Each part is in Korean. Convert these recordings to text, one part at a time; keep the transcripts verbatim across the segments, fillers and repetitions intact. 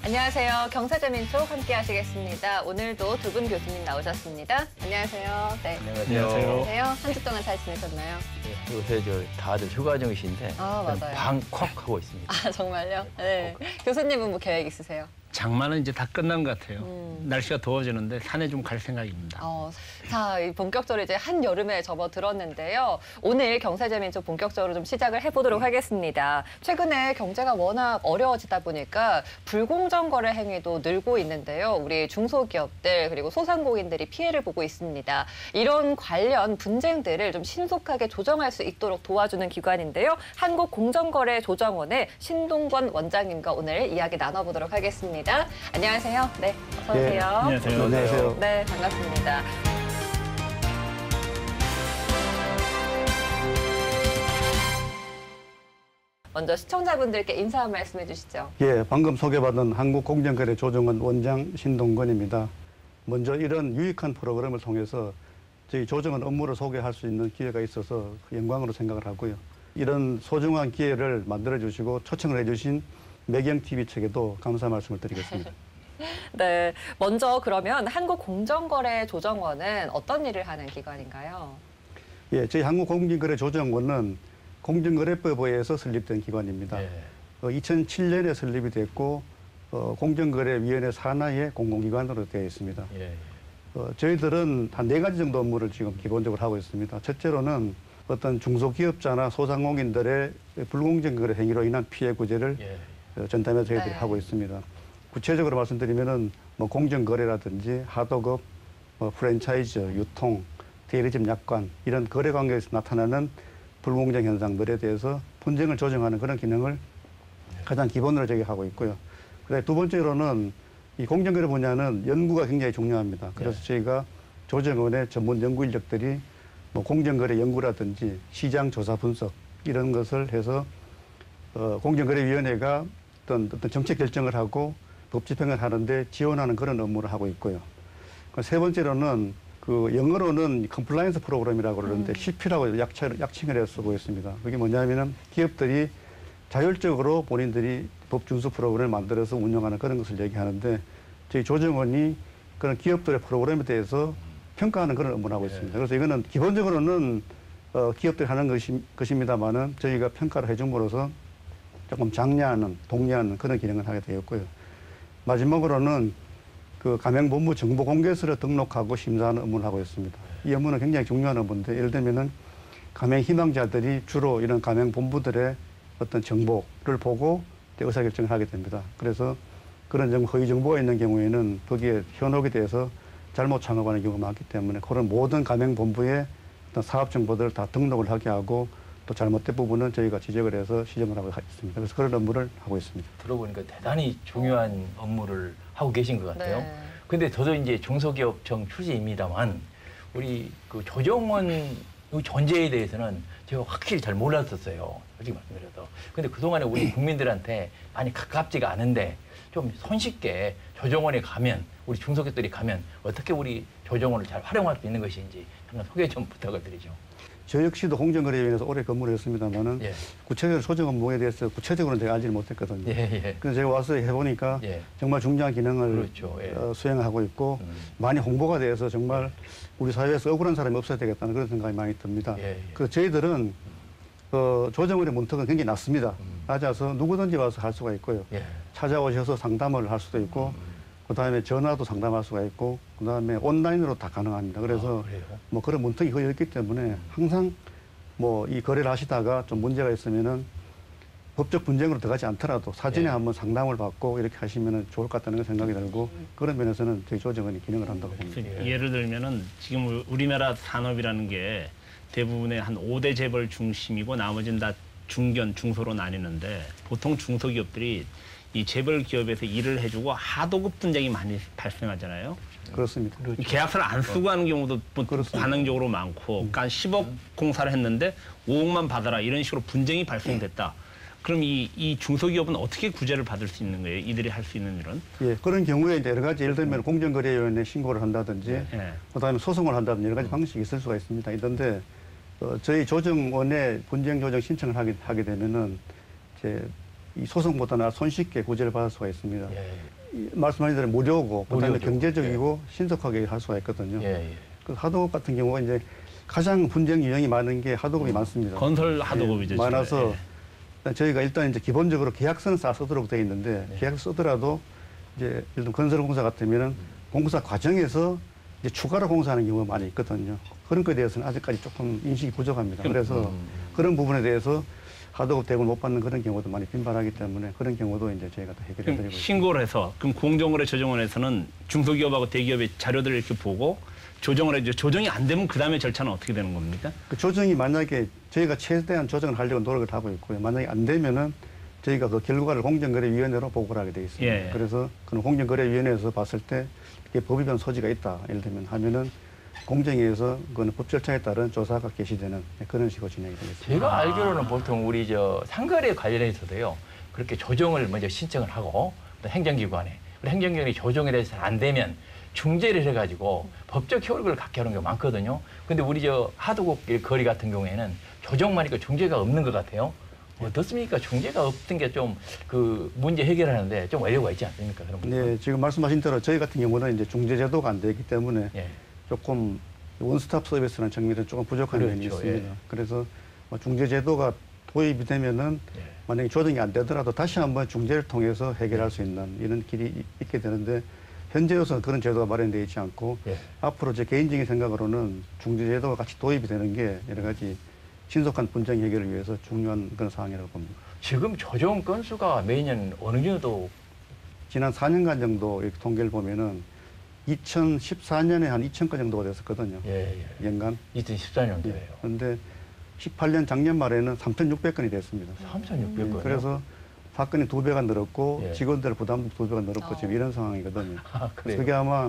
안녕하세요. 경사자민속 함께 하시겠습니다. 오늘도 두 분 교수님 나오셨습니다. 안녕하세요. 네. 안녕하세요. 안녕하세요. 한 주 동안 잘 지내셨나요? 네, 요새 저 다들 휴가 중이신데 아, 맞아요. 방콕 하고 있습니다. 아, 정말요? 네. 교수님은 뭐 계획 있으세요? 장마는 이제 다 끝난 것 같아요. 음. 날씨가 더워지는데 산에 좀 갈 생각입니다. 어, 자, 이 본격적으로 이제 한 여름에 접어들었는데요. 오늘 경제재민속 본격적으로 좀 시작을 해보도록 하겠습니다. 최근에 경제가 워낙 어려워지다 보니까 불공정 거래 행위도 늘고 있는데요. 우리 중소기업들 그리고 소상공인들이 피해를 보고 있습니다. 이런 관련 분쟁들을 좀 신속하게 조정할 수 있도록 도와주는 기관인데요. 한국공정거래조정원의 신동권 원장님과 오늘 이야기 나눠보도록 하겠습니다. 안녕하세요. 네, 어서 오세요. 네, 안녕하세요. 안녕하세요. 네, 반갑습니다. 먼저 시청자분들께 인사 한 말씀 해주시죠. 예, 방금 소개받은 한국공정거래조정원 원장 신동건입니다. 먼저 이런 유익한 프로그램을 통해서 저희 조정원 업무를 소개할 수 있는 기회가 있어서 영광으로 생각을 하고요. 이런 소중한 기회를 만들어주시고 초청을 해주신 매경티비 측에도 감사 말씀을 드리겠습니다. 네, 먼저 그러면 한국공정거래조정원은 어떤 일을 하는 기관인가요? 예, 저희 한국공정거래조정원은 공정거래법에 의해서 설립된 기관입니다. 네. 어, 이천칠 년에 설립이 됐고 어, 공정거래위원회 산하의 공공기관으로 되어 있습니다. 예. 어, 저희들은 한 네 가지 정도 업무를 지금 기본적으로 하고 있습니다. 첫째로는 어떤 중소기업자나 소상공인들의 불공정 거래 행위로 인한 피해 구제를 예. 어, 전담해서 저희들이 네. 하고 있습니다. 구체적으로 말씀드리면은 뭐 공정거래라든지 하도급, 뭐 프랜차이즈, 유통, 대리점 약관 이런 거래 관계에서 나타나는 불공정 현상들에 대해서 분쟁을 조정하는 그런 기능을 가장 기본으로 저희 하고 있고요. 그다음에 두 번째로는 이 공정거래 분야는 연구가 굉장히 중요합니다. 그래서 네. 저희가 조정원의 전문 연구 인력들이 뭐 공정거래 연구라든지 시장 조사 분석 이런 것을 해서 어, 공정거래위원회가 어떤, 어떤 정책 결정을 하고 법 집행을 하는데 지원하는 그런 업무를 하고 있고요. 세 번째로는 그 영어로는 컴플라이언스 프로그램이라고 그러는데 음. 씨피라고 약칭을, 약칭을 해서 쓰고 있습니다. 그게 뭐냐면은 기업들이 자율적으로 본인들이 법 준수 프로그램을 만들어서 운영하는 그런 것을 얘기하는데 저희 조정원이 그런 기업들의 프로그램에 대해서 평가하는 그런 업무를 하고 있습니다. 그래서 이거는 기본적으로는 어, 기업들이 하는 것이, 것입니다만은 저희가 평가를 해줌으로써 조금 장려하는, 독려하는 그런 기능을 하게 되었고요. 마지막으로는 그 가맹본부 정보공개서를 등록하고 심사하는 업무를 하고 있습니다. 이 업무는 굉장히 중요한 업무인데 예를 들면은 가맹 희망자들이 주로 이런 가맹본부들의 어떤 정보를 보고 의사결정을 하게 됩니다. 그래서 그런 정 허위 정보가 있는 경우에는 거기에 현혹이 돼서 잘못 창업하는 경우가 많기 때문에 그런 모든 가맹본부의 어떤 사업 정보들을 다 등록을 하게 하고 또 잘못된 부분은 저희가 지적을 해서 시정을 하고 있습니다. 그래서 그런 업무를 하고 있습니다. 들어보니까 대단히 중요한 업무를 하고 계신 것 같아요. 네. 근데 저도 이제 중소기업청 출신입니다만 우리 그 조정원 존재에 대해서는 제가 확실히 잘 몰랐었어요. 솔직히 말씀드려도. 근데 그동안에 우리 국민들한테 많이 가깝지가 않은데 좀 손쉽게 조정원에 가면 우리 중소기업들이 가면 어떻게 우리 조정원을 잘 활용할 수 있는 것인지 한번 소개 좀 부탁을 드리죠. 저 역시도 공정거래위원회에서 오래 근무를 했습니다만은 예. 구체적으로 소정 업무에 대해서 구체적으로는 제가 알지를 못했거든요. 예, 예. 그래서 제가 와서 해보니까 예. 정말 중요한 기능을 그렇죠. 예. 어, 수행하고 있고 음. 많이 홍보가 돼서 정말 우리 사회에서 억울한 사람이 없어야 되겠다는 그런 생각이 많이 듭니다. 예, 예. 그래서 저희들은 어, 조정원의 문턱은 굉장히 낮습니다. 음. 낮아서 누구든지 와서 할 수가 있고요. 예. 찾아오셔서 상담을 할 수도 있고 음. 그다음에 전화도 상담할 수가 있고 그다음에 온라인으로 다 가능합니다. 그래서 아, 그래요? 뭐 그런 문턱이 거의 없기 때문에 항상 뭐 이 거래를 하시다가 좀 문제가 있으면은 법적 분쟁으로 들어가지 않더라도 사전에 예. 한번 상담을 받고 이렇게 하시면은 좋을 것 같다는 생각이 들고 그런 면에서는 저희 조정원이 기능을 한다고 봅니다. 예. 예를 들면은 지금 우리나라 산업이라는 게 대부분의 한 오 대 재벌 중심이고 나머지는 다 중견, 중소로 나뉘는데 보통 중소기업들이 이 재벌 기업에서 일을 해주고 하도급 분쟁이 많이 발생하잖아요. 그렇습니다. 이 계약서를 안 쓰고 하는 경우도 뭐 그렇습니다. 반응적으로 많고, 그러니까 십억 공사를 했는데 오억만 받아라 이런 식으로 분쟁이 발생됐다. 그럼 이, 이 중소기업은 어떻게 구제를 받을 수 있는 거예요? 이들이 할 수 있는 일은? 예, 그런 경우에 이제 여러 가지 예를 들면 공정거래위원회에 신고를 한다든지 예. 그다음에 소송을 한다든지 여러 가지 방식이 있을 수가 있습니다. 이런데 어, 저희 조정원에 분쟁 조정 신청을 하게, 하게 되면은 이제 이 소송보다는 손쉽게 구제를 받을 수가 있습니다. 예, 이 말씀하신 대로 무료고 그다음에 무료죠. 경제적이고 신속하게 할 수가 있거든요. 예, 예. 그 하도급 같은 경우가 이제 가장 분쟁 유형이 많은 게 하도급이 많습니다. 건설 하도급이죠. 예, 지금. 많아서 예. 일단 저희가 일단 이제 기본적으로 계약서는 다 쓰도록 되어 있는데 네. 계약서 쓰더라도 이제 예를 들면 건설공사 같으면은 공사 과정에서 이제 추가로 공사하는 경우가 많이 있거든요. 그런 거에 대해서는 아직까지 조금 인식이 부족합니다. 그래서 음. 그런 부분에 대해서 하도급 대우를 못 받는 그런 경우도 많이 빈발하기 때문에 그런 경우도 이제 저희가 다 해결해 그럼 드리고 있습니다. 신고를 해서 그럼 공정거래 조정원에서는 중소기업하고 대기업의 자료들을 이렇게 보고 조정을 해줘. 조정이 안 되면 그 다음에 절차는 어떻게 되는 겁니까? 그 조정이 만약에 저희가 최대한 조정을 하려고 노력을 하고 있고요. 만약에 안 되면은 저희가 그 결과를 공정거래위원회로 보고를 하게 돼 있습니다. 예. 그래서 그런 공정거래위원회에서 봤을 때 이게 법위반 소지가 있다. 예를 들면 하면은 공정위에서 그거는 법 절차에 따른 조사가 개시되는 그런 식으로 진행이 되겠습니다. 제가 아. 알기로는 보통 우리 저 상거래 관련해서도요. 그렇게 조정을 먼저 신청을 하고 또 행정기관에 그리고 행정기관이 조정에 대해서 잘 안 되면 중재를 해가지고 법적 효력을 갖게 하는 경우가 많거든요. 근데 우리 저 하도급 거리 같은 경우에는 조정만 있고 중재가 없는 것 같아요. 어떻습니까? 중재가 없던 게 좀 그 문제 해결하는데 좀 어려워가 있지 않습니까? 그런 부분. 네, 지금 말씀하신 대로 저희 같은 경우는 이제 중재 제도가 안 되기 때문에 예. 조금 원스톱 서비스라는 측면에서 조금 부족한 면이 그렇죠. 있습니다. 예. 그래서 뭐 중재 제도가 도입이 되면은 예. 만약에 조정이 안 되더라도 다시 한번 중재를 통해서 해결할 수 있는 이런 길이 있게 되는데 현재로서는 그런 제도가 마련되어 있지 않고 예. 앞으로 제 개인적인 생각으로는 중재 제도가 같이 도입이 되는 게 여러 가지 신속한 분쟁 해결을 위해서 중요한 그런 사항이라고 봅니다. 지금 조정 건수가 매년 어느 정도 지난 사 년간 정도 이렇게 통계를 보면은 이천십사 년에 한 이천 건 정도가 됐었거든요. 예, 예. 연간. 이천십사 년도예요. 그런데 십팔 년 작년 말에는 삼천육백 건이 됐습니다. 삼천육백 건. 그래서 사건이 두 배가 늘었고 예. 직원들 부담도 두 배가 늘었고 어. 지금 이런 상황이거든요. 아, 그래서 그래요. 그게 아마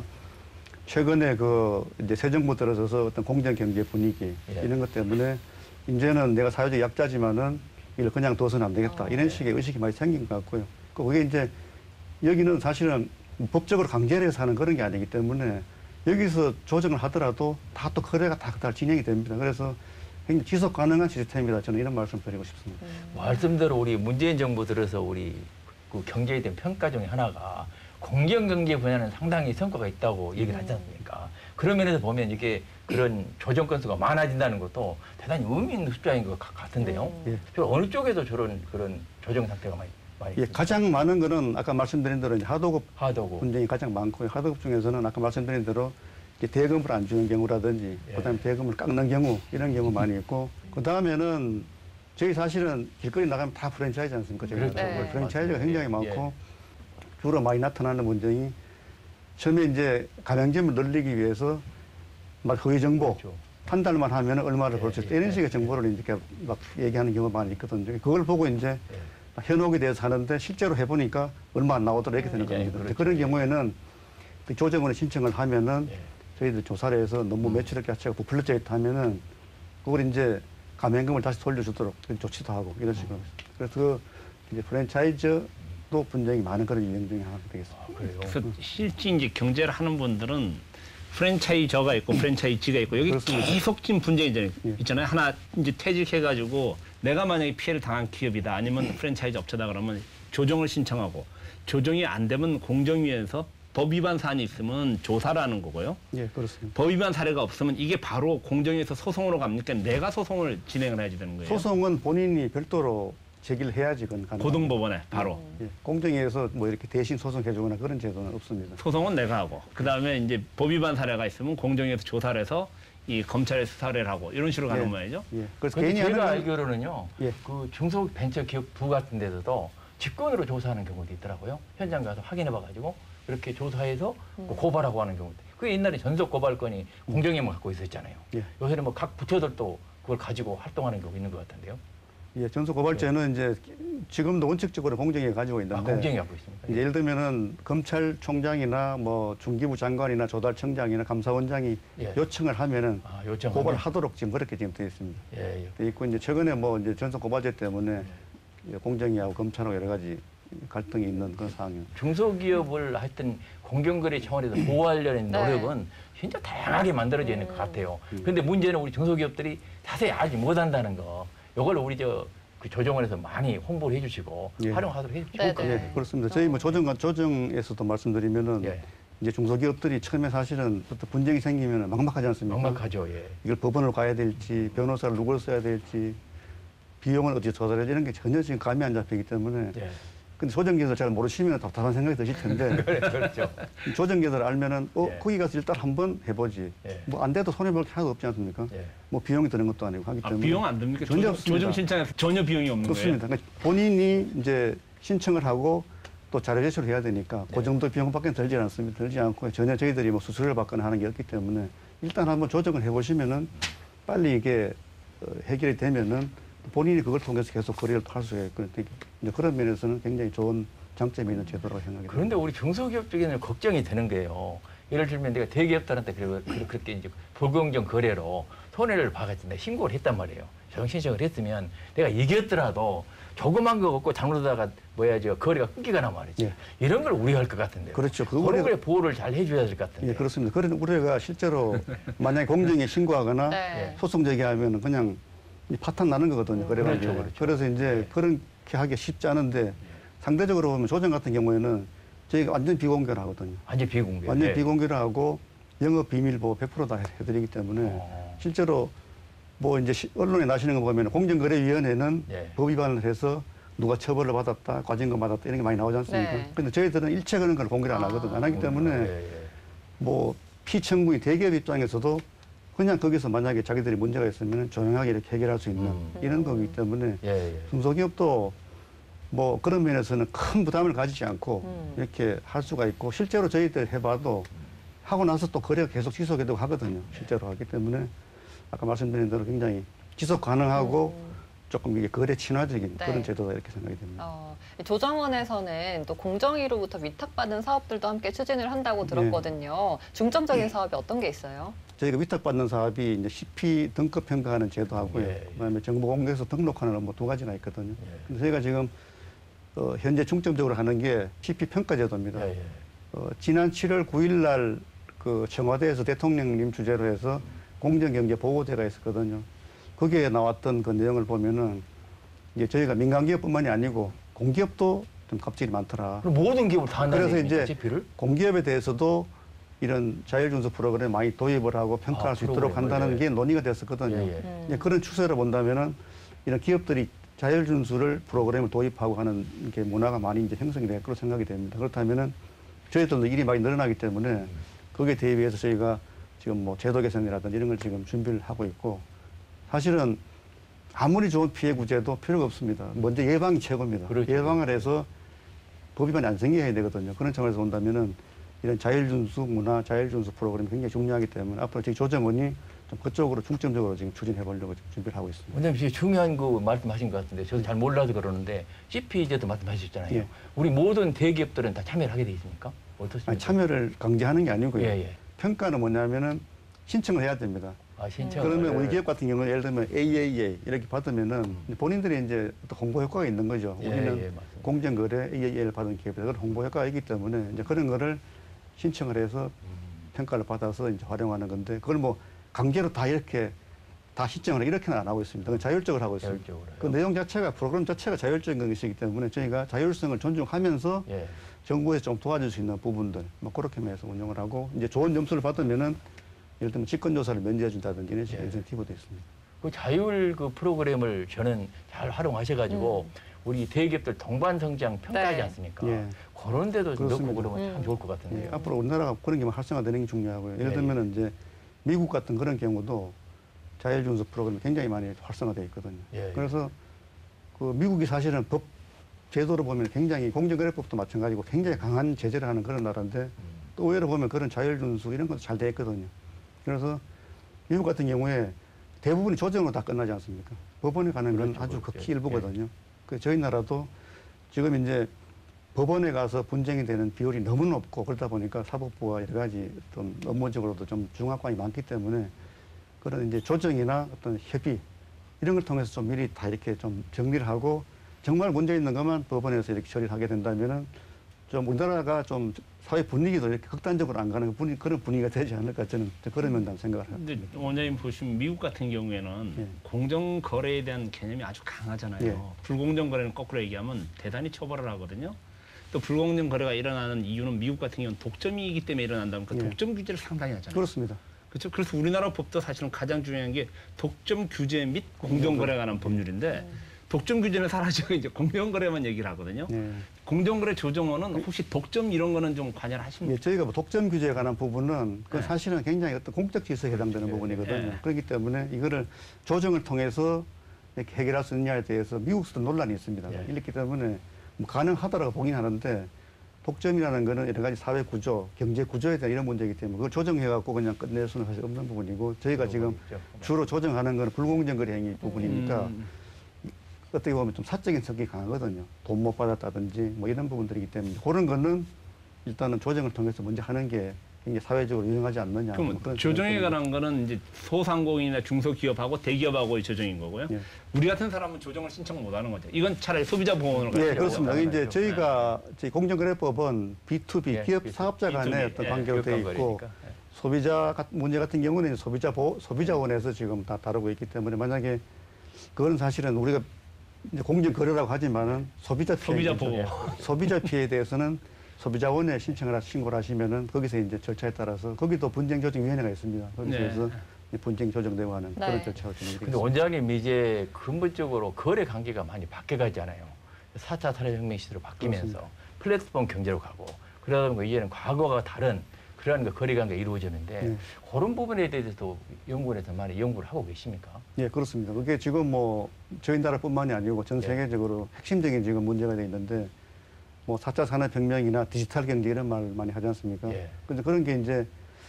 최근에 그 이제 새 정부 들어서서 어떤 공정 경제 분위기 예. 이런 것 때문에 이제는 내가 사회적 약자지만은 이걸 그냥 둬서는 안 되겠다. 어. 이런 식의 의식이 많이 생긴 것 같고요. 그게 이제 여기는 사실은 법적으로 강제를 해서 하는 그런 게 아니기 때문에 여기서 조정을 하더라도 다 또 거래가 다 그달 진행이 됩니다. 그래서 굉장히 지속 가능한 시스템이다. 저는 이런 말씀 드리고 싶습니다. 말씀대로 우리 문재인 정부 들어서 우리 그 경제에 대한 평가 중에 하나가 공정경제 분야는 상당히 성과가 있다고 얘기를 하지 않습니까? 그런 면에서 보면 이게 그런 조정 건수가 많아진다는 것도 대단히 의미 있는 숫자인 것 같- 같은데요. 예. 저 어느 쪽에서 저런 그런 조정 상태가 많이 많이 예, 있습니까? 가장 많은 거는 아까 말씀드린 대로 이제 하도급 하도고 분쟁이 가장 많고요. 하도급 중에서는 아까 말씀드린 대로 이제 대금을 안 주는 경우라든지 예. 그다음에 대금을 깎는 경우 이런 경우 많이 있고 그다음에는 저희 사실은 길거리 나가면 다 프랜차이즈 않습니까? 저희 그렇죠. 네. 프랜차이즈가 맞습니다. 굉장히 예. 많고 주로 많이 나타나는 문제이 처음에 이제 가맹점을 늘리기 위해서 막 허위 정보 그렇죠. 한 달만 하면 얼마를 벌 수 있다 예, 이런 예, 식의 예. 정보를 이렇게 막 얘기하는 경우가 많이 있거든요. 그걸 보고 이제 예. 현혹에 대해서 하는데 실제로 해보니까 얼마 안 나오더라 이렇게 되는 예, 겁니다. 그렇죠. 그런 예. 경우에는 그 조정원에 신청을 하면은 예. 저희들 조사를 해서 너무 매출액 자체가 부풀려져 있다 하면은 그걸 이제 가맹금을 다시 돌려주도록 조치도 하고 이런 식으로. 그래서 그 이제 프랜차이즈도 분쟁이 많은 그런 유형 중에 하나가 되겠습니다. 아, 그래요. 그래서 실제 이제 경제를 하는 분들은 프랜차이저가 있고 프랜차이즈가 있고 여기 그렇습니다. 계속 지금 분쟁이 이제 예. 있잖아요. 하나 이제 퇴직해가지고 내가 만약에 피해를 당한 기업이다 아니면 프랜차이즈 업체다 그러면 조정을 신청하고 조정이 안 되면 공정위에서 법 위반 사안이 있으면 조사를 하는 거고요. 예, 그렇습니다. 법 위반 사례가 없으면 이게 바로 공정위에서 소송으로 갑니까? 내가 소송을 진행을 해야지 되는 거예요. 소송은 본인이 별도로 제기를 해야지 그건 가능합니다. 고등법원에 바로. 예, 공정위에서 뭐 이렇게 대신 소송해주거나 그런 제도는 없습니다. 소송은 내가 하고 그다음에 이제 법 위반 사례가 있으면 공정위에서 조사를 해서 이 검찰에서 수사를 하고 이런 식으로 가는 예. 모양이죠. 예, 그래서 근데 개인이 하는 제가 건- 알기로는요. 예. 그 중소벤처기업 부 같은 데서도 직권으로 조사하는 경우도 있더라고요. 현장 가서 확인해봐가지고 이렇게 조사해서 그 고발하고 하는 경우도. 그 옛날에 전속 고발권이 공정위만 갖고 있었잖아요. 예. 요새는 뭐 각 부처들도 그걸 가지고 활동하는 경우 있는 것 같은데요. 예, 전속 고발죄는 이제 지금도 원칙적으로 공정위가 가지고 아, 있는데 공정위 갖고 있습니까? 이제 예를 들면은 검찰총장이나 뭐 중기부 장관이나 조달청장이나 감사원장이 예. 요청을 하면은 아, 요청. 고발하도록 지금 그렇게 지금 되어 있습니다. 예, 예. 돼 있고 이제 최근에 뭐 이제 전속 고발죄 때문에 이제 공정위하고 검찰하고 여러 가지 갈등이 있는 그런 상황입니다. 중소기업을 하여튼 공정거래 차원에서 보호하려는 네. 노력은 진짜 다양하게 만들어져 있는 것 같아요. 그런데 문제는 우리 중소기업들이 자세히 알지 못한다는 거. 이걸 우리 저 그 조정원에서 많이 홍보를 해주시고 예. 활용하도록 해주시고 네네. 그래요. 예, 그렇습니다. 저희 뭐 조정과 조정에서도 말씀드리면은 예. 이제 중소기업들이 처음에 사실은 어떤 분쟁이 생기면 막막하지 않습니까? 막막하죠. 예. 이걸 법원으로 가야 될지 변호사를 누구를 써야 될지 비용을 어떻게 조달해야 이런 게 전혀 지금 감이 안 잡히기 때문에 예. 근데 조정기에서 잘 모르시면 답답한 생각이 드실 텐데 그렇죠. 조정기에서를 알면은 어 예. 거기 가서 일단 한번 해보지 예. 뭐 안 돼도 손해볼 게 하나도 없지 않습니까? 예. 뭐 비용이 드는 것도 아니고 하기 아, 때문에 비용 안 듭니까? 전혀 조정, 없습니다. 조정 신청에서 전혀 비용이 없는 그렇습니다. 그러니까 본인이 이제 신청을 하고 또 자료 제출을 해야 되니까 네. 그 정도 비용밖에 들지 않습니다. 들지 않고 전혀 저희들이 뭐 수수료를 받거나 하는 게 없기 때문에 일단 한번 조정을 해보시면은 빨리 이게 어, 해결이 되면은 본인이 그걸 통해서 계속 거래를 할 수가 있고 이제 그런 면에서는 굉장히 좋은 장점이 있는 제도라고 생각이 그런데 듭니다. 우리 중소기업 쪽에는 걱정이 되는 거예요. 예를 들면 내가 대기업들한테 그리고 그렇게 이제 불공정 거래로 손해를 봐가지고 내가 신고를 했단 말이에요. 조정 신청을 했으면 내가 이겼더라도 조그만 거 갖고 잘못하다가 뭐야 저 거래가 끊기거나 말이지. 예. 이런 걸 우려할 것 같은데요. 그렇죠. 그 그런 우려가- 거에 보호를 잘 해줘야 될 것 같은데. 예, 그렇습니다. 그런 우려가 실제로 만약에 공정에 신고하거나 네. 소송 제기하면 그냥 이 파탄 나는 거거든요. 그래 그렇죠, 가지고. 그렇죠. 그래서 이제 그렇게 하기 쉽지 않은데 상대적으로 보면 조정 같은 경우에는 저희가 완전 비공개를 하거든요. 완전 비공개. 완전 네. 비공개를 하고 영업 비밀 보호 백 퍼센트 다 해드리기 때문에 어. 실제로 뭐 이제 시- 언론에 나시는 거 보면 공정거래위원회는 예. 법 위반을 해서 누가 처벌을 받았다, 과징금 받았다 이런 게 많이 나오지 않습니까? 네. 근데 저희들은 일체 그런 걸 공개를 안 아. 하거든요. 안 하기 때문에 예, 예. 뭐 피청구인 대기업 입장에서도 그냥 거기서 만약에 자기들이 문제가 있으면 조용하게 이렇게 해결할 수 있는 음. 이런 거기 때문에 예, 예. 중소기업도 뭐 그런 면에서는 큰 부담을 가지지 않고 음. 이렇게 할 수가 있고 실제로 저희들 해봐도 하고 나서 또 거래가 계속 지속이 되고 하거든요. 실제로 하기 때문에 아까 말씀드린 대로 굉장히 지속 가능하고 음. 조금 이게 거래 친화적인 네. 그런 제도다 이렇게 생각이 됩니다. 어, 조정원에서는 또 공정위로부터 위탁받은 사업들도 함께 추진을 한다고 들었거든요. 중점적인 사업이 어떤 게 있어요? 저희가 위탁받는 사업이 이제 씨피 등급 평가하는 제도하고요. 예, 예. 그다음에 정보 공개에서 등록하는 뭐 두 가지가 있거든요. 예. 근데 저희가 지금 어, 현재 중점적으로 하는 게 씨피 평가 제도입니다. 예, 예. 어, 지난 칠월 구일 날 그 청와대에서 대통령님 주재로 해서 공정경제 보고제가 있었거든요. 거기에 나왔던 그 내용을 보면은 이제 저희가 민간기업뿐만이 아니고 공기업도 좀 갑질이 많더라. 그럼 모든 기업을 다 한다는 그래서 얘기입니까, 이제 지피를? 공기업에 대해서도 이런 자율준수 프로그램 많이 도입을 하고 평가할 아, 수 있도록 프로그램을, 한다는 예. 게 논의가 됐었거든요. 예, 예. 음. 이제 그런 추세를 본다면은 이런 기업들이 자율준수를 프로그램을 도입하고 하는 게 문화가 많이 이제 형성이 될 거로 생각이 됩니다. 그렇다면은 저희들도 일이 많이 늘어나기 때문에 거기에 대비해서 저희가 지금 뭐 제도 개선이라든지 이런 걸 지금 준비를 하고 있고 사실은 아무리 좋은 피해 구제도 필요가 없습니다. 먼저 예방이 최고입니다. 그렇죠. 예방을 해서 법 위반이 안 생겨야 되거든요. 그런 차원에서 본다면은 이런 자율준수 문화, 자율준수 프로그램이 굉장히 중요하기 때문에 앞으로 저희 조정원이 좀 그쪽으로 중점적으로 지금 추진해 보려고 지금 준비를 하고 있습니다. 원장님 지금 중요한 거 말씀하신 것 같은데 저도 잘 몰라서 그러는데 씨피제도 말씀하셨잖아요. 예. 우리 모든 대기업들은 다 참여를 하게 돼 있습니까? 어떻습니까? 아니, 참여를 강제하는 게 아니고요. 예, 예. 평가는 뭐냐면은 신청을 해야 됩니다. 아, 신청. 그러면 우리 기업 같은 경우는 예를 들면 에이에이에이 이렇게 받으면은 본인들이 이제 어떤 홍보 효과가 있는 거죠. 예, 우리는 예, 맞습니다. 공정거래 에이에이에이를 받은 기업이다. 그런 홍보 효과가 있기 때문에 이제 그런 거를 신청을 해서 평가를 받아서 이제 활용하는 건데 그걸 뭐 강제로 다 이렇게 다 신청을 이렇게는 안 하고 있습니다. 그건 자율적으로 하고 있습니다. 자율적으로요. 그 내용 자체가 프로그램 자체가 자율적인 것이기 때문에 저희가 자율성을 존중하면서 예. 정부에서 좀 도와줄 수 있는 부분들 뭐 그렇게 해서 운영을 하고 이제 좋은 점수를 받으면은 예를 들면 직권조사를 면제해 준다든지 이런 식의 예. 인센티브도 있습니다. 그 자율 그 프로그램을 저는 잘 활용하셔가지고 음. 우리 대기업들 동반 성장 평가하지 네. 않습니까? 예. 그런 데도 넣고 그렇습니다. 그러면 참 음. 좋을 것 같은데요. 예, 앞으로 우리나라가 그런 게 활성화되는 게 중요하고요. 예를 예, 들면은 이제 미국 같은 그런 경우도 자율준수 프로그램이 굉장히 많이 활성화되어 있거든요. 예, 예. 그래서 그 미국이 사실은 법 제도로 보면 굉장히 공정거래법도 마찬가지고 굉장히 강한 제재를 하는 그런 나라인데 음. 또 의외로 보면 그런 자율준수 이런 것도 잘 돼 있거든요. 그래서 미국 같은 경우에 대부분이 조정으로 다 끝나지 않습니까? 법원에 가는 건 그렇죠, 아주 그렇죠. 극히 일부거든요. 그 저희 나라도 지금 이제 법원에 가서 분쟁이 되는 비율이 너무 높고 그러다 보니까 사법부와 여러 가지 좀 업무적으로도 좀 중압감이 많기 때문에 그런 이제 조정이나 어떤 협의 이런 걸 통해서 좀 미리 다 이렇게 좀 정리를 하고 정말 문제 있는 것만 법원에서 이렇게 처리를 하게 된다면은 좀 우리나라가 좀 사회 분위기도 이렇게 극단적으로 안 가는 분위, 그런 분위기가 되지 않을까 저는 그런 면담 생각을 합니다. 근데 원장님 보시면 미국 같은 경우에는 예. 공정 거래에 대한 개념이 아주 강하잖아요. 예. 불공정 거래는 거꾸로 얘기하면 대단히 처벌을 하거든요. 또 불공정 거래가 일어나는 이유는 미국 같은 경우는 독점이기 때문에 일어난다니까 예. 독점 규제를 상당히 하잖아요. 그렇습니다. 그렇죠. 그래서 우리나라 법도 사실은 가장 중요한 게 독점 규제 및 공정 거래에 관한 법률인데 독점 규제는 사라지고 이제 공정 거래만 얘기를 하거든요. 예. 공정 거래 조정원은 혹시 독점 이런 거는 좀 관여를 하십니까? 예, 저희가 뭐 독점 규제에 관한 부분은 그 네. 사실은 굉장히 어떤 공적 질서에 해당되는 부분이거든요. 예. 그렇기 때문에 이거를 조정을 통해서 이렇게 해결할 수 있느냐에 대해서 미국에서도 논란이 있습니다. 예. 이렇기 때문에 뭐 가능하다라고 보긴 하는데 독점이라는 거는 여러 가지 사회 구조, 경제 구조에 대한 이런 문제이기 때문에 그걸 조정해갖고 그냥 끝낼 수는 사실 없는 부분이고 저희가 지금 주로 조정하는 거는 불공정 거래 행위 부분이니까 음. 어떻게 보면 좀 사적인 성격이 강하거든요. 돈 못 받았다든지 뭐 이런 부분들이기 때문에 그런 거는 일단은 조정을 통해서 먼저 하는 게 굉장히 사회적으로 유용하지 않느냐. 그럼 뭐 그런 조정에 생각이 관한 거는 이제 소상공인이나 중소기업하고 대기업하고의 조정인 거고요. 예. 우리 같은 사람은 조정을 신청 못 하는 거죠. 이건 차라리 소비자 보호원으로 예, 가시죠. 그렇습니다. 이제 당연하죠. 저희가 저희 공정거래법은 비투비 예, 기업 비투비. 사업자 간의 비투비. 어떤 예, 관계로 되어 있고 기업간거래니까. 예. 소비자 같- 문제 같은 경우는 이제 소비자 보호, 소비자원에서 지금 다 다루고 있기 때문에 만약에 그거는 사실은 우리가 이제 공정거래라고 하지만은 소비자 피해 소비자 보호. 소비자 피해에 대해서는 소비자원에 신청을 하- 신고를 하시면은 거기서 이제 절차에 따라서 거기도 분쟁조정위원회가 있습니다. 거기서 네. 해서 분쟁 조정 대화하는 네. 그런 절차가 진행이 근데 되겠습니다. 원장님 이제 근본적으로 거래 관계가 많이 바뀌어가잖아요. 사 차 산업혁명 시대로 바뀌면서 그렇습니다. 플랫폼 경제로 가고 그러다 보니까 이제는 과거와 다른 그러한 그 거래 관계가 이루어졌는데 네. 그런 부분에 대해서도 연구원에서 많이 연구를 하고 계십니까? 예, 그렇습니다. 그게 지금 뭐 저희 나라뿐만이 아니고 전 예. 세계적으로 핵심적인 지금 문제가 돼 있는데 뭐 사 차 산업혁명이나 디지털 경제 이런 말 많이 하지 않습니까? 예. 근데 그런 게 이제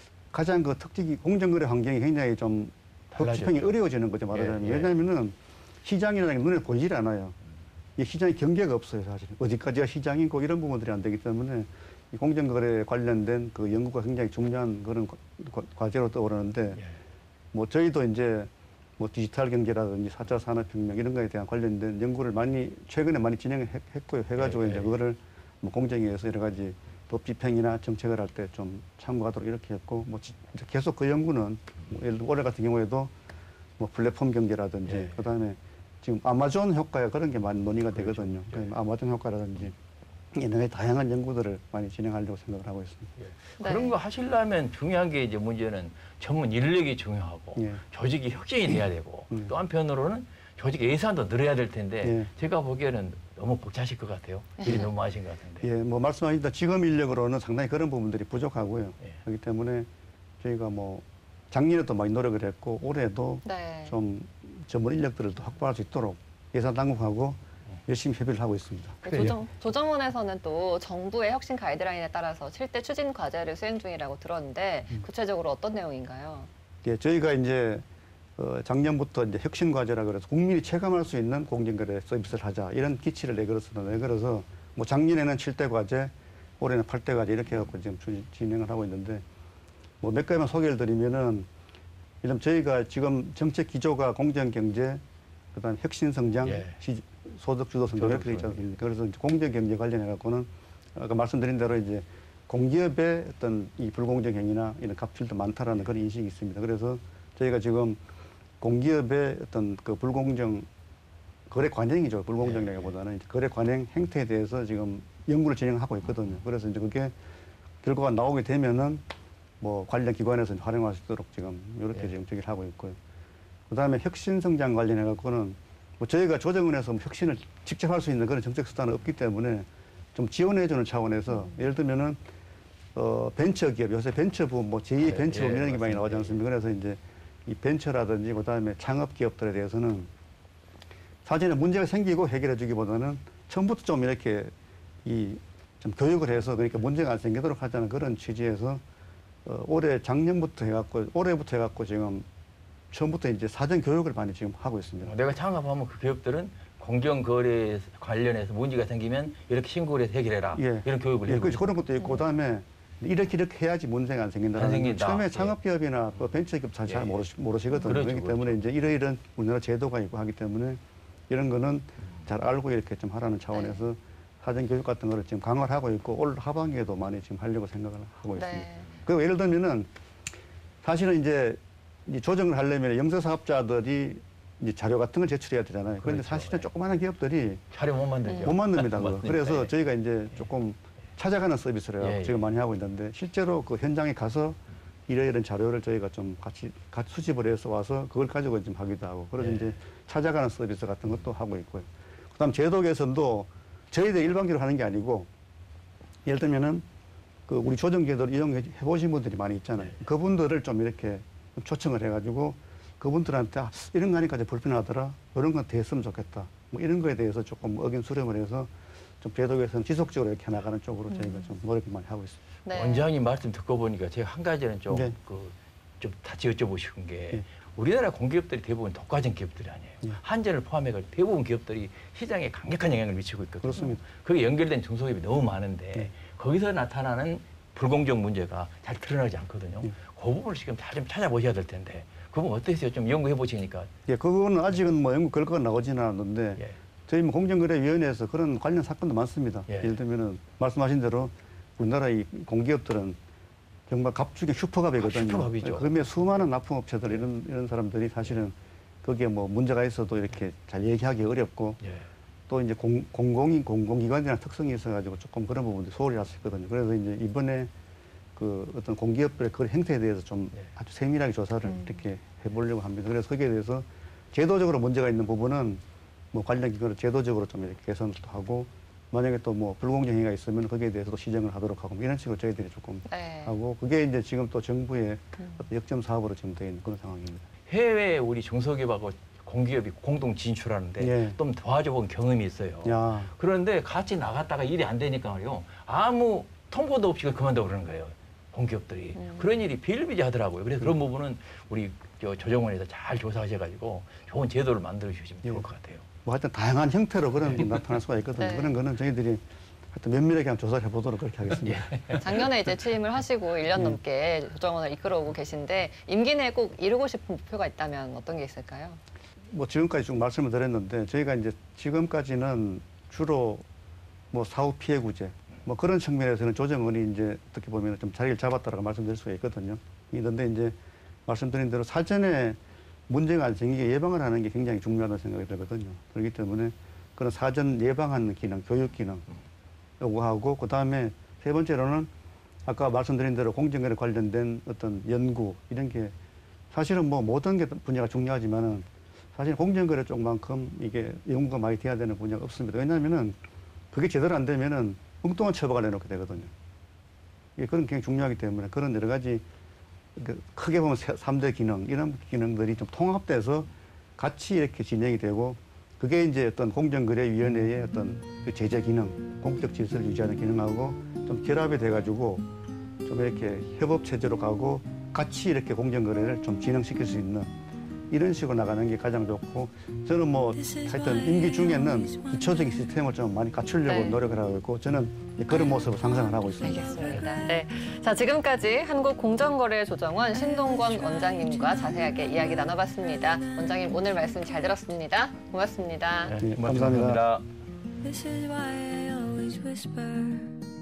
가장 그 특징이 공정거래 환경이 굉장히 좀 달라졌죠. 법집행이 어려워지는 거죠, 말하자면. 예, 예. 왜냐하면은 시장이라는 게 눈에 보이질 않아요. 이 시장에 경계가 없어요, 사실. 어디까지가 시장이고 이런 부분들이 안 되기 때문에 이 공정거래에 관련된 그 연구가 굉장히 중요한 그런 과- 과- 과제로 떠오르는데 예. 뭐 저희도 이제 뭐 디지털 경제라든지 사 차 산업혁명 이런 거에 대한 관련된 연구를 많이 최근에 많이 진행했고요. 해가지고 예, 이제 예. 그거를 뭐 공정위에서 여러 가지 법 집행이나 정책을 할 때 좀 참고하도록 이렇게 했고 뭐 지- 이제 계속 그 연구는 뭐 예를 들어 올해 같은 경우에도 뭐 플랫폼 경제라든지 예. 그다음에 지금 아마존 효과야 그런 게 많이 논의가 그렇죠. 되거든요. 예. 그러니까 아마존 효과라든지 이런 게 다양한 연구들을 많이 진행하려고 생각을 하고 있습니다. 예. 네. 그런 거 하시려면 중요한 게 이제 문제는 전문 인력이 중요하고 예. 조직이 혁신이 돼야 되고 음. 또 한편으로는 조직 예산도 늘어야 될 텐데 예. 제가 보기에는 너무 벅차실 것 같아요. 일이 너무 하신 것 같은데. 예, 뭐 말씀하신 지금 인력으로는 상당히 그런 부분들이 부족하고요. 예. 그렇기 때문에 저희가 뭐 작년에도 많이 노력을 했고 올해도 네. 좀 전문 인력들을 또 확보할 수 있도록 예산 당국하고 열심히 협의를 하고 있습니다. 네, 조정, 조정원에서는 또 정부의 혁신 가이드라인에 따라서 칠 대 추진 과제를 수행 중이라고 들었는데 구체적으로 어떤 내용인가요? 예, 저희가 이제 어, 작년부터 이제 혁신 과제라 그래서 국민이 체감할 수 있는 공정거래 서비스를 하자 이런 기치를 내걸었습니다. 내걸어서 뭐 작년에는 칠 대 과제, 올해는 팔 대 과제 이렇게 해갖고 지금 주- 진행을 하고 있는데 뭐 몇 가지만 소개를 드리면은 이런 저희가 지금 정책 기조가 공정 경제, 그다음 혁신 성장, 예. 시- 소득 주도 성장 이렇게 되어 있지 않습니까? 그래서 이제 공정 경제 관련해 갖고는 아까 말씀드린 대로 이제 공기업의 어떤 이 불공정 행위나 이런 갑질도 많다라는 그런 인식이 있습니다. 그래서 저희가 지금 공기업의 어떤 그 불공정 거래 관행이죠. 불공정이라기보다는 이제 거래 관행 행태에 대해서 지금 연구를 진행하고 있거든요. 그래서 이제 그게 결과가 나오게 되면은 뭐 관련 기관에서 활용할 수 있도록 지금 이렇게 예. 지금 저기를 하고 있고요. 그다음에 혁신 성장 관련해 갖고는 뭐 저희가 조정원에서 뭐 혁신을 직접 할 수 있는 그런 정책 수단은 없기 때문에 좀 지원해주는 차원에서 예를 들면은 어 벤처 기업 요새 벤처 부문 뭐 제이 예, 벤처 예, 부문 이런 게 많이 맞습니다. 나오지 않습니까? 그래서 이제 이 벤처라든지 그다음에 창업 기업들에 대해서는 사전에 문제가 생기고 해결해주기보다는 처음부터 좀 이렇게 이 좀 교육을 해서 그러니까 문제가 안 생기도록 하자는 그런 취지에서 어, 올해 작년부터 해갖고 올해부터 해갖고 지금 처음부터 이제 사전 교육을 많이 지금 하고 있습니다. 내가 창업하면 그 기업들은 공정거래 관련해서 문제가 생기면 이렇게 신고를 해서 해결해라. 예. 이런 교육을 예, 해주고 그렇죠. 그런 것도 있고 그다음에 이렇게 이렇게 해야지 문제가 안 생긴다는 안 생긴다. 처음에 예. 창업기업이나 또 벤처기업 잘, 잘 예, 예. 모르시, 모르시거든요. 그렇죠, 그렇기 그렇죠. 때문에 이제 이러이런 우리나라 제도가 있고 하기 때문에 이런 거는 잘 알고 이렇게 좀 하라는 차원에서 사전 교육 같은 거를 지금 강화를 하고 있고 올 하반기에도 많이 지금 하려고 생각을 하고 있습니다. 네. 그리고 예를 들면은 사실은 이제 이 조정을 하려면 영세사업자들이 이제 자료 같은 걸 제출해야 되잖아요. 그런데 그렇죠. 사실은 네. 조그마한 기업들이 자료 못 만들죠. 못 만듭니다. 못 그거. 그래서 만드니까, 예. 저희가 이제 조금 찾아가는 서비스를 예, 예. 지금 많이 하고 있는데 실제로 그 현장에 가서 이러이런 자료를 저희가 좀 같이, 같이 수집을 해서 와서 그걸 가지고 좀 하기도 하고 그래서 예. 이제 찾아가는 서비스 같은 것도 하고 있고요. 그다음 제도 개선도 저희들 일반적으로 하는 게 아니고 예를 들면은 그 우리 조정제도를 이용해 보신 분들이 많이 있잖아요. 네. 그분들을 좀 이렇게 좀 초청을 해가지고 그분들한테 아, 이런 거 하니까 불편하더라. 이런 건 됐으면 좋겠다. 뭐 이런 거에 대해서 조금 의견 수렴을 해서 좀 제도 개선 지속적으로 이렇게 나가는 쪽으로 저희가 좀 노력을 많이 하고 있습니다. 네. 원장님 말씀 듣고 보니까 제가 한 가지는 좀 네. 그 좀 다시 여쭤보고 싶은 게 네. 우리나라 공기업들이 대부분 독과점 기업들이 아니에요. 네. 한전을 포함해서 대부분 기업들이 시장에 강력한 영향을 미치고 있거든요. 그렇습니다. 거기에 연결된 중소기업이 너무 많은데 네. 거기서 나타나는 불공정 문제가 잘 드러나지 않거든요. 네. 그 부분을 지금 잘 좀 찾아보셔야 될 텐데 그 부분 어떠세요? 좀 연구해 보시니까. 예, 그거는 아직은 뭐 연구 결과가 나오지는 않았는데 예. 저희 뭐 공정거래위원회에서 그런 관련 사건도 많습니다. 예. 예를 들면은 말씀하신 대로 우리나라 이 공기업들은 정말 갑중의 슈퍼갑이거든요. 슈퍼갑이죠. 그러면 수많은 납품업체들 이런 이런 사람들이 사실은 거기에 뭐 문제가 있어도 이렇게 잘 얘기하기 어렵고 예. 또 이제 공, 공공인 공공기관이라는 특성이 있어가지고 조금 그런 부분들이 소홀히 할 수 있거든요. 그래서 이제 이번에 그 어떤 공기업들의 그런 행태에 대해서 좀 네. 아주 세밀하게 조사를 음. 이렇게 해보려고 합니다. 그래서 거기에 대해서 제도적으로 문제가 있는 부분은 뭐 관련 기관을 제도적으로 좀 이렇게 개선도 하고 만약에 또 뭐 불공정 행위가 있으면 거기에 대해서도 시정을 하도록 하고 뭐 이런 식으로 저희들이 조금 네. 하고 그게 이제 지금 또 정부의 음. 어떤 역점 사업으로 지금 되어 있는 그런 상황입니다. 해외에 우리 중소기업하고 공기업이 공동 진출하는데 예. 좀 도와줘본 경험이 있어요. 야, 그런데 같이 나갔다가 일이 안 되니까 말이요. 아무 통보도 없이 그만둬 그러는 거예요. 공기업들이. 음. 그런 일이 비일비재하더라고요. 그래서 그런 부분은 우리 저 조정원에서 잘 조사하셔가지고 좋은 제도를 만들어 주시면 좋을 예. 것 같아요. 뭐 하여튼 다양한 형태로 그런 게 나타날 수가 있거든요. 네. 그런 거는 저희들이 하여튼 면밀하게 한번 조사를 해보도록 그렇게 하겠습니다. 작년에 이제 취임을 하시고 일 년 네. 넘게 조정원을 이끌어오고 계신데 임기 내에 꼭 이루고 싶은 목표가 있다면 어떤 게 있을까요? 뭐 지금까지 쭉 말씀을 드렸는데 저희가 이제 지금까지는 주로 뭐 사후 피해 구제 뭐 그런 측면에서는 조정원이 이제 어떻게 보면 좀 자리를 잡았다라고 말씀드릴 수가 있거든요. 그런데 이제 말씀드린 대로 사전에 문제가 안 생기게 예방을 하는 게 굉장히 중요하다는 생각이 들거든요. 그렇기 때문에 그런 사전 예방하는 기능, 교육 기능 요구하고 그 다음에 세 번째로는 아까 말씀드린 대로 공정거래 관련된 어떤 연구 이런 게 사실은 뭐 모든 게 분야가 중요하지만은 사실 공정거래 쪽만큼 이게 연구가 많이 돼야 되는 분야가 없습니다. 왜냐하면은 그게 제대로 안 되면은 엉뚱한 처벌을 내놓게 되거든요. 이게 그런 굉장히 중요하기 때문에 그런 여러 가지 그 크게 보면 삼 대 기능 이런 기능들이 좀 통합돼서 같이 이렇게 진행이 되고 그게 이제 어떤 공정거래위원회의 어떤 그 제재 기능, 공적 질서를 유지하는 기능하고 좀 결합이 돼가지고 좀 이렇게 협업 체제로 가고 같이 이렇게 공정거래를 좀 진행시킬 수 있는 이런 식으로 나가는 게 가장 좋고 저는 뭐 하여튼 임기 중에는 기초적인 시스템을 좀 많이 갖추려고 네. 노력을 하고 있고 저는 그런 모습을 상상을 하고 있습니다. 알겠습니다. 네. 자, 지금까지 한국공정거래조정원 신동권 원장님과 자세하게 이야기 나눠봤습니다. 원장님 오늘 말씀 잘 들었습니다. 고맙습니다. 네, 네, 고맙습니다. 감사합니다. This is why I always whisper.